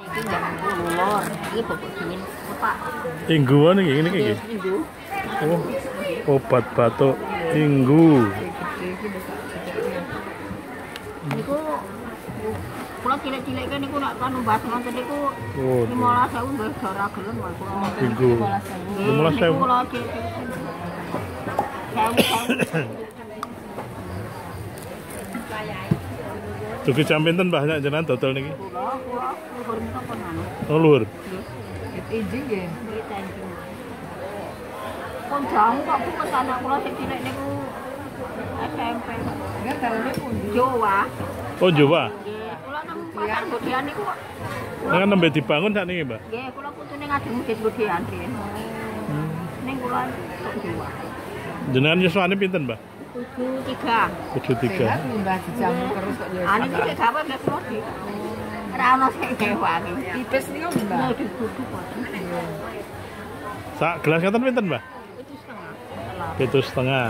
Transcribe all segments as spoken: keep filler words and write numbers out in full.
Iki jangan lur. Iki bobot dingin Pak. Ingguan iki ngene iki. Inggu. Oh. Obat batuk inggu. Niku kula cilik-cilik kan niku nak kan mbah ngoten niku Oh. lima belas ewu nggih ora gelem kula. Inggu. lima belas ewu. Kula cilik. Dugi jam pinten Mbah nek jenengan dodol niki? Kula kula luhur menika pun anu. Oh, luhur. Izin nggih. Pun jamu kok Bu pas anak kula sing cilik niku S M P. Nggih dalane pundi? Jawa. Oh, Jawa. Nggih, kula nang pasar Godian niku kok. Nang nembe dibangun sak niki, Mbah? Nggih, kula putune ngajeng Bukit Godian nggih. Ning kula kok Jawa. Jenengan yuswane pinten, Mbah? tujuh tiga. tujuh tiga. Sehat mbah dijamu terus kok ya. Ane iki gawe nek kula di. Ora ono sing dewa iki. Tipis niku mbah. Nah, dikudu kok. Sak gelas ngaten pinten, Mbah? Itu setengah. Pitu setengah.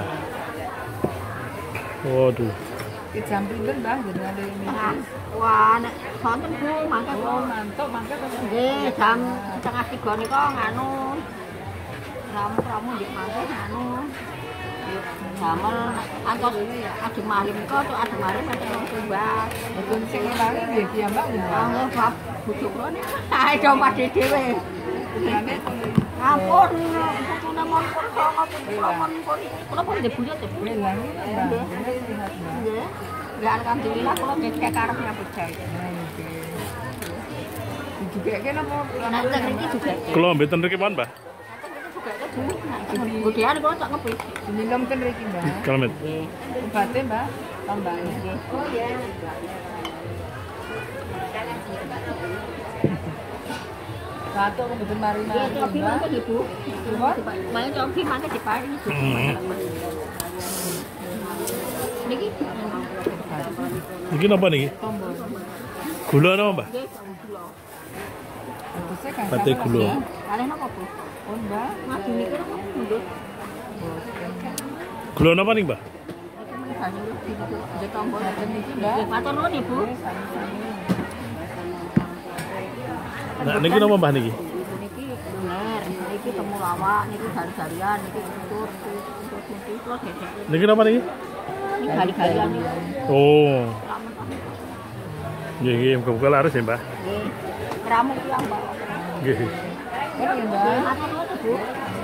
Waduh. Ki jam pinten mbah jenengan ini? Wah, nek sonten Bu, mangke Oh, kula. mantuk mangke terus. Nggih, jam setengah tiga nika nganu. Ramu-ramu ndik mangke nganu. Damel antos adi malim nika tok adi malim nek wong tumbas. Betul sing ngelangi nggih ki mbah. Nggih, bab bojo kula niku. Ae do padhe dhewe. Jenenge Ampun, bojone mon pun songo pun mon pun. Kula pun dibuyut ya. ngelangi mbah. Jenenge sehat mbah. Nggih. Ya alhamdulillah kula nggih karep nyambut gawe. Dijugeke napa? Nek teng iki juga. Kula mboten mriki pon, Mbah? Godian kula tak ngepi. Minum ten mriki mbah. Kalamet. Nggih. Obate mbah tambahan. Nggih. Batuk mboten Nggih, mari-mari cobi mbah. mangke Ibu. Mangke cobi mangke diparingi. Niki Niki napa niki? Tombol. Gula napa, Mbah? nggih gula. Bagusnya kan. Pate gula. Kalih napa, Bu? Oh mbah. Madu niki napa mundur? Gula napa nih, Mbah? Iki men banyu di di tombol. Ngaten niki mbah. Nggih, matur nuwun Ibu. Sami-sami. Nah, niki napa, Mbah niki? Niki lumer, niki temulawak, niki gari-garian, niki utur, utur niki kula dedek. Niki napa niki? Niki gari-garian niki. Oh. Lamun ta. Nggih, nggih, muga-muga laris ya, Mbah. Nggih. Keramu ki ambak. Nggih. Nggih mbah. Matur nuwun, Bu.